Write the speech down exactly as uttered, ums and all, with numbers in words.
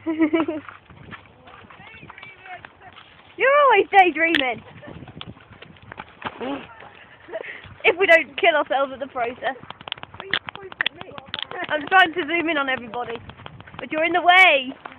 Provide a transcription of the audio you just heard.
You're always daydreaming. If we don't kill ourselves in the process. I'm trying to zoom in on everybody, but you're in the way.